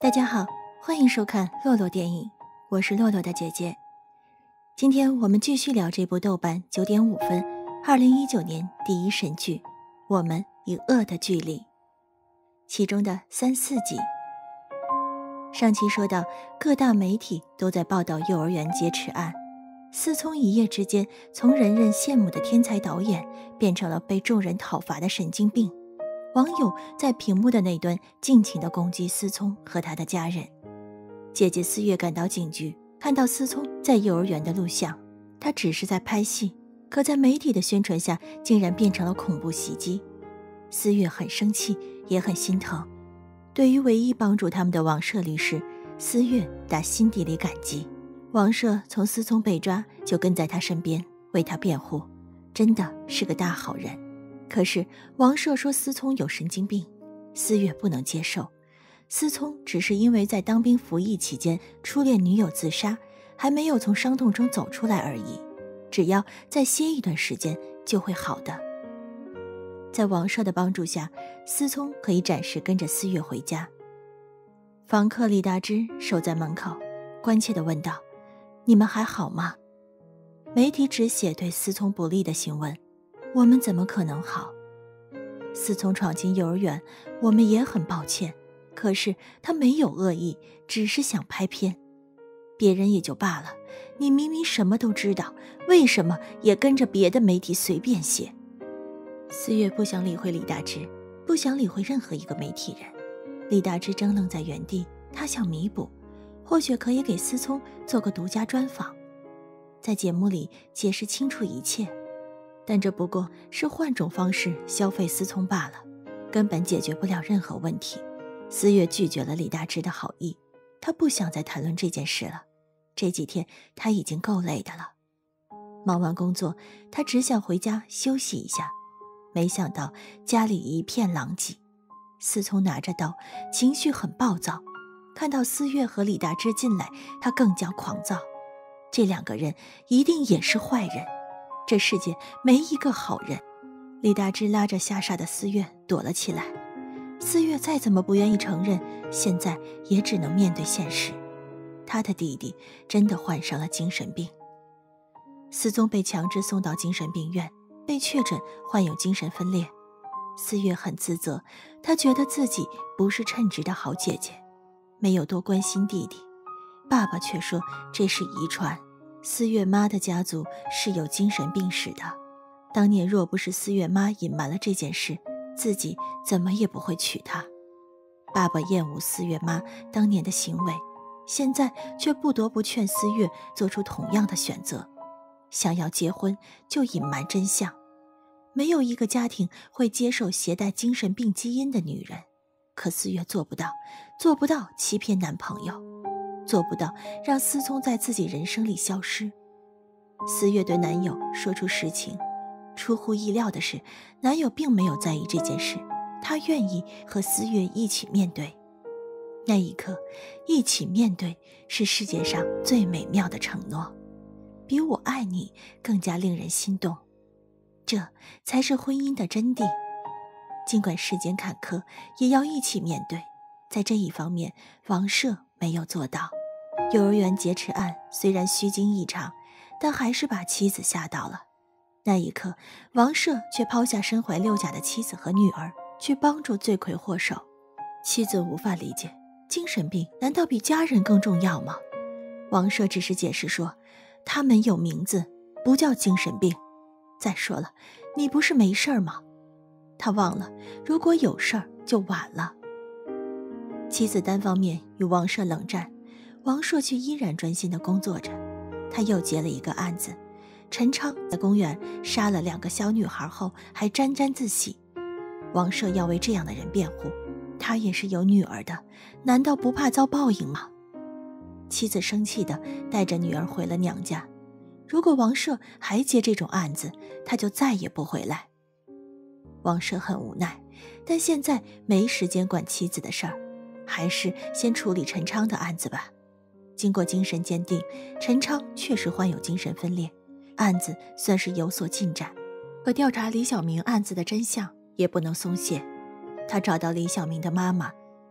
大家好，欢迎收看洛洛电影，我是洛洛的姐姐。今天我们继续聊这部豆瓣9.5分2019年第一神剧《我们与恶的距离》其中的3、4集。上期说到，各大媒体都在报道幼儿园劫持案，思聪一夜之间从人人羡慕的天才导演变成了被众人讨伐的神经病。网友在屏幕的那端尽情地攻击思聪和他的家人。姐姐思月赶到警局，看到思聪在幼儿园的录像，他只是在拍戏，可在媒体的宣传下竟然变成了恐怖袭击。思月很生气，也很心疼。对于唯一帮助他们的王社律师，思月打心底里感激。王社从思聪被抓就跟在他身边为他辩护，真的是个大好人。可是王社说思聪有神经病，思月不能接受。思聪只是因为在当兵服役期间初恋女友自杀，还没有从伤痛中走出来而已，只要再歇一段时间就会好的。在王社的帮助下，思聪可以暂时跟着思月回家。房客李大芝守在门口，关切地问道：你们还好吗？媒体只写对思聪不利的新闻，我们怎么可能好？思聪闯进幼儿园，我们也很抱歉，可是他没有恶意，只是想拍片。别人也就罢了，你明明什么都知道，为什么也跟着别的媒体随便写？思月不想理会李大芝，不想理会任何一个媒体人。李大芝怔愣在原地，他想弥补，或许可以给思聪做个独家专访，在节目里解释清楚一切。但这不过是换种方式消费思聪罢了，根本解决不了任何问题。思月拒绝了李大芝的好意，她不想再谈论这件事了。这几天她已经够累的了。忙完工作，她只想回家休息一下，没想到家里一片狼藉。思聪拿着刀，情绪很暴躁，看到思月和李大芝进来，他更加狂躁。这两个人一定也是坏人，这世界没一个好人。李大芝拉着吓傻的思月躲了起来。思月再怎么不愿意承认，现在也只能面对现实，他的弟弟真的患上了精神病。思聪被强制送到精神病院，被确诊患有精神分裂。思月很自责，她觉得自己不是称职的好姐姐，没有多关心弟弟。爸爸却说这是遗传，思月妈的家族是有精神病史的。当年若不是思月妈隐瞒了这件事，自己怎么也不会娶她。爸爸厌恶思月妈当年的行为，现在却不得不劝思月做出同样的选择。想要结婚就隐瞒真相，没有一个家庭会接受携带精神病基因的女人。可思月做不到，做不到欺骗男朋友，做不到让思聪在自己人生里消失。思月对男友说出实情，出乎意料的是，男友并没有在意这件事，他愿意和思月一起面对。那一刻，一起面对是世界上最美妙的承诺，比我爱你更加令人心动。这才是婚姻的真谛。尽管世间坎坷，也要一起面对。在这一方面，王社没有做到。幼儿园劫持案虽然虚惊一场，但还是把妻子吓到了。那一刻，王社却抛下身怀6甲的妻子和女儿，去帮助罪魁祸首。妻子无法理解，精神病难道比家人更重要吗？王社只是解释说，他们有名字，不叫精神病。再说了，你不是没事吗？他忘了，如果有事儿就晚了。妻子单方面与王社冷战，王社却依然专心地工作着。他又接了一个案子，陈昌在公园杀了2个小女孩后还沾沾自喜。王社要为这样的人辩护，他也是有女儿的，难道不怕遭报应吗？妻子生气地带着女儿回了娘家。如果王社还接这种案子，他就再也不回来。王社很无奈，但现在没时间管妻子的事儿，还是先处理陈昌的案子吧。经过精神鉴定，陈昌确实患有精神分裂，案子算是有所进展。可调查李小明案子的真相也不能松懈。他找到李小明的妈妈，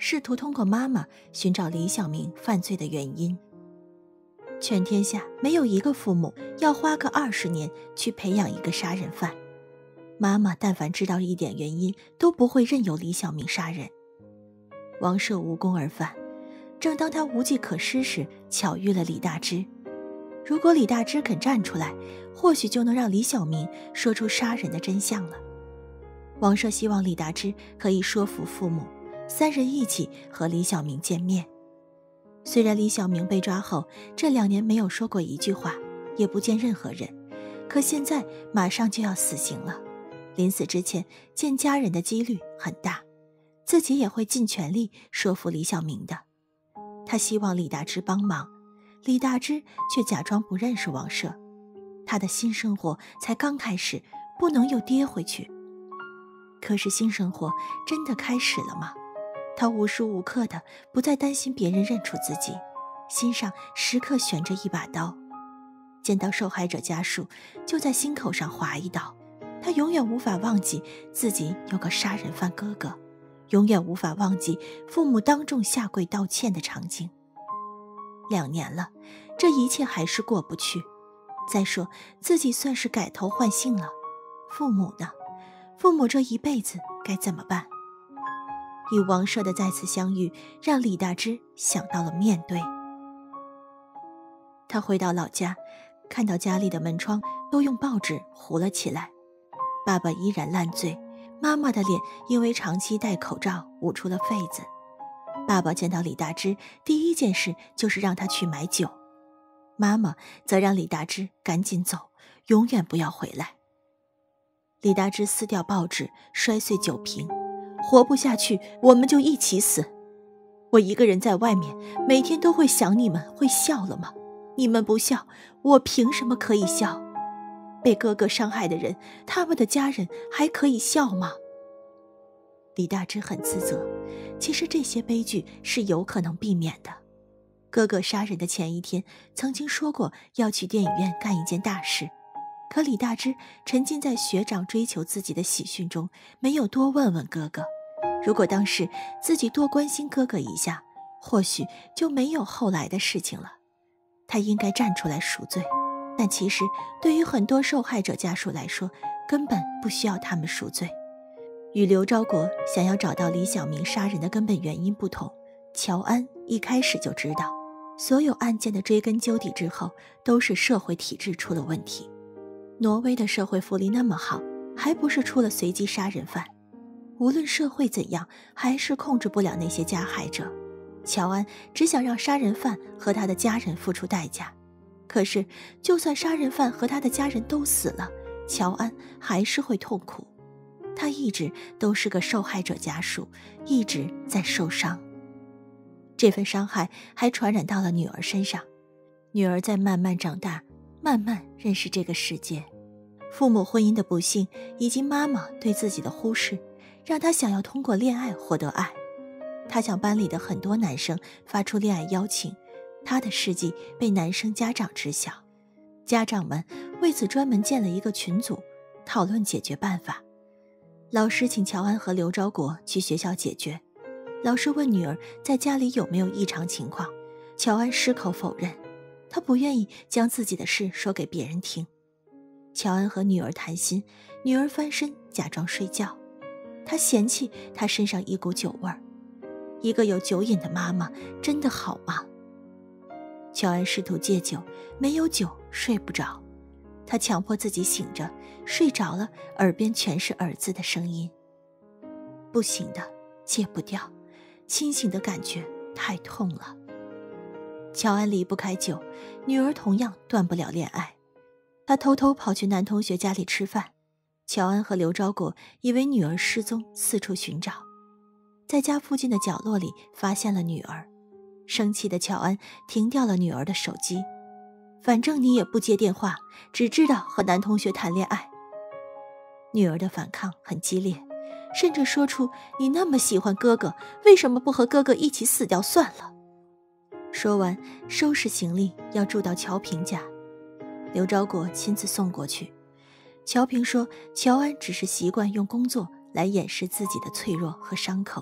试图通过妈妈寻找李小明犯罪的原因。全天下没有一个父母要花个20年去培养一个杀人犯。妈妈但凡知道一点原因，都不会任由李小明杀人。王赦无功而返，正当他无计可施时，巧遇了李大芝。如果李大芝肯站出来，或许就能让李小明说出杀人的真相了。王赦希望李大芝可以说服父母，3人一起和李小明见面。虽然李小明被抓后这2年没有说过一句话，也不见任何人，可现在马上就要死刑了，临死之前见家人的几率很大，自己也会尽全力说服李小明的。他希望李大芝帮忙，李大芝却假装不认识王赦。他的新生活才刚开始，不能又跌回去。可是新生活真的开始了吗？他无时无刻的不再担心别人认出自己，心上时刻悬着一把刀。见到受害者家属，就在心口上划一刀。他永远无法忘记自己有个杀人犯哥哥，永远无法忘记父母当众下跪道歉的场景。2年了，这一切还是过不去。再说自己算是改头换姓了，父母呢？父母这一辈子该怎么办？与王赦的再次相遇，让李大芝想到了面对。他回到老家，看到家里的门窗都用报纸糊了起来，爸爸依然烂醉，妈妈的脸因为长期戴口罩捂出了痱子。爸爸见到李大芝，第一件事就是让他去买酒，妈妈则让李大芝赶紧走，永远不要回来。李大芝撕掉报纸，摔碎酒瓶，活不下去，我们就一起死。我一个人在外面，每天都会想你们，会笑了吗？你们不笑，我凭什么可以笑？被哥哥伤害的人，他们的家人还可以笑吗？李大芝很自责，其实这些悲剧是有可能避免的。哥哥杀人的前一天，曾经说过要去电影院干一件大事，可李大芝沉浸在学长追求自己的喜讯中，没有多问问哥哥。如果当时自己多关心哥哥一下，或许就没有后来的事情了。他应该站出来赎罪，但其实对于很多受害者家属来说，根本不需要他们赎罪。与刘昭国想要找到李小明杀人的根本原因不同，乔安一开始就知道，所有案件的追根究底之后，都是社会体制出了问题。挪威的社会福利那么好，还不是出了随机杀人犯？无论社会怎样，还是控制不了那些加害者。乔安只想让杀人犯和他的家人付出代价，可是就算杀人犯和他的家人都死了，乔安还是会痛苦。他一直都是个受害者家属，一直在受伤。这份伤害还传染到了女儿身上，女儿在慢慢长大，慢慢认识这个世界。父母婚姻的不幸以及妈妈对自己的忽视，让她想要通过恋爱获得爱。她向班里的很多男生发出恋爱邀请，她的事迹被男生家长知晓，家长们为此专门建了一个群组，讨论解决办法。老师请乔安和刘昭国去学校解决。老师问女儿在家里有没有异常情况，乔安矢口否认，她不愿意将自己的事说给别人听。乔安和女儿谈心，女儿翻身假装睡觉，她嫌弃她身上一股酒味儿。一个有酒瘾的妈妈真的好吗？乔安试图戒酒，没有酒睡不着，她强迫自己醒着，睡着了，耳边全是儿子的声音。不行的，戒不掉，清醒的感觉太痛了。乔安离不开酒，女儿同样断不了恋爱。她偷偷跑去男同学家里吃饭，乔安和刘昭国以为女儿失踪，四处寻找，在家附近的角落里发现了女儿。生气的乔安停掉了女儿的手机，反正你也不接电话，只知道和男同学谈恋爱。女儿的反抗很激烈，甚至说出你那么喜欢哥哥，为什么不和哥哥一起死掉算了。说完收拾行李要住到乔平家，刘昭国亲自送过去。乔平说乔安只是习惯用工作来掩饰自己的脆弱和伤口，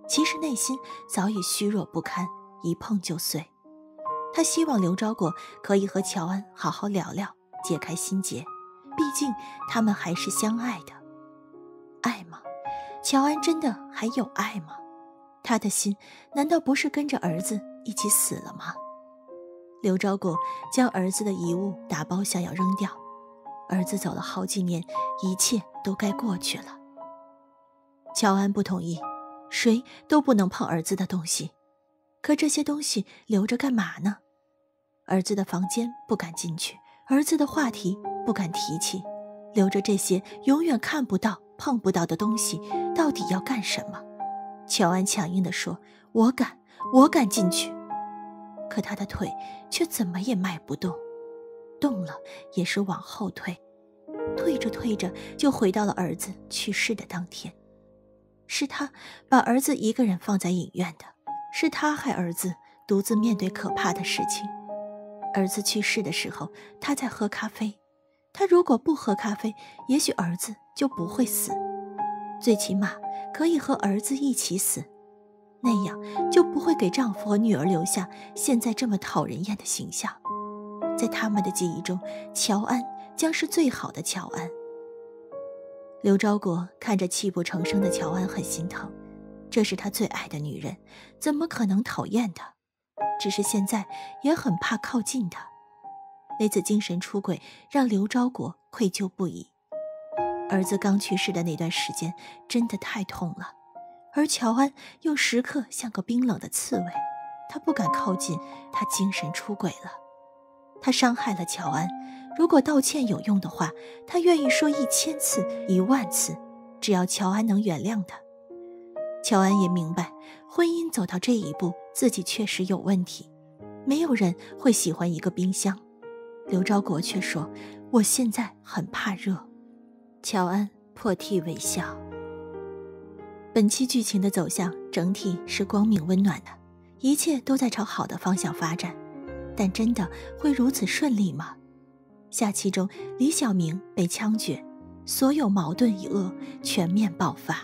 其实内心早已虚弱不堪，一碰就碎。他希望刘昭国可以和乔安好好聊聊，解开心结，毕竟他们还是相爱的。爱吗？乔安真的还有爱吗？他的心难道不是跟着儿子一起死了吗？刘昭国将儿子的遗物打包想要扔掉，儿子走了好几年，一切都该过去了。乔安不同意，谁都不能碰儿子的东西，可这些东西留着干嘛呢？儿子的房间不敢进去，儿子的话题不敢提起，留着这些永远看不到碰不到的东西到底要干什么？乔安强硬地说，我敢进去。可他的腿却怎么也迈不动，动了也是往后退，退着退着就回到了儿子去世的当天。是他把儿子一个人放在影院的，是他害儿子独自面对可怕的事情。儿子去世的时候，他在喝咖啡，他如果不喝咖啡，也许儿子就不会死，最起码可以和儿子一起死，那样就不会给丈夫和女儿留下现在这么讨人厌的形象。在他们的记忆中，乔安将是最好的乔安。刘昭国看着泣不成声的乔安很心疼，这是他最爱的女人，怎么可能讨厌她？只是现在也很怕靠近她。那次精神出轨让刘昭国愧疚不已，儿子刚去世的那段时间真的太痛了，而乔安又时刻像个冰冷的刺猬，他不敢靠近，他精神出轨了，他伤害了乔安。如果道歉有用的话，他愿意说1000次、10000次，只要乔安能原谅他。乔安也明白，婚姻走到这一步，自己确实有问题。没有人会喜欢一个冰箱。刘昭国却说，我现在很怕热。乔安破涕为笑。本期剧情的走向整体是光明温暖的，一切都在朝好的方向发展，但真的会如此顺利吗？下期中，李小明被枪决，所有矛盾与恶全面爆发。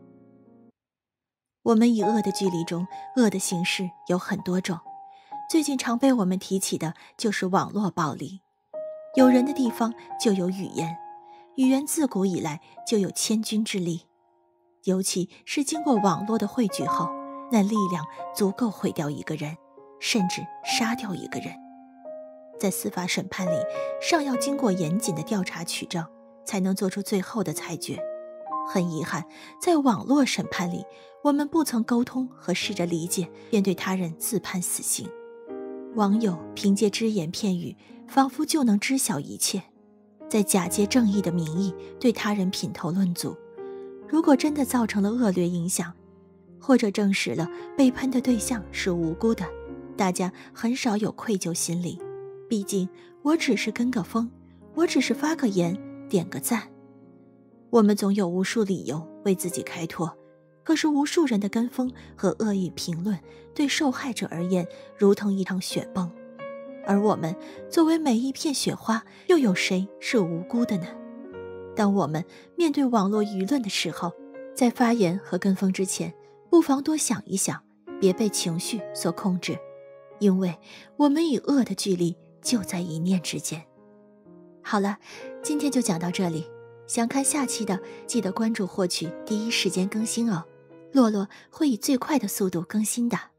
我们与恶的距离中，恶的形式有很多种，最近常被我们提起的就是网络暴力。有人的地方就有语言，语言自古以来就有千钧之力，尤其是经过网络的汇聚后，那力量足够毁掉一个人，甚至杀掉一个人。在司法审判里，尚要经过严谨的调查取证，才能做出最后的裁决。很遗憾，在网络审判里，我们不曾沟通和试着理解，便对他人自判死刑。网友凭借只言片语，仿佛就能知晓一切，在假借正义的名义对他人品头论足。如果真的造成了恶劣影响，或者证实了被喷的对象是无辜的，大家很少有愧疚心理。毕竟我只是跟个风，我只是发个言，点个赞。我们总有无数理由为自己开脱，可是无数人的跟风和恶意评论对受害者而言如同一场雪崩，而我们作为每一片雪花，又有谁是无辜的呢？当我们面对网络舆论的时候，在发言和跟风之前，不妨多想一想，别被情绪所控制，因为我们与恶的距离就在一念之间。好了，今天就讲到这里，想看下期的记得关注获取第一时间更新哦，洛洛会以最快的速度更新的。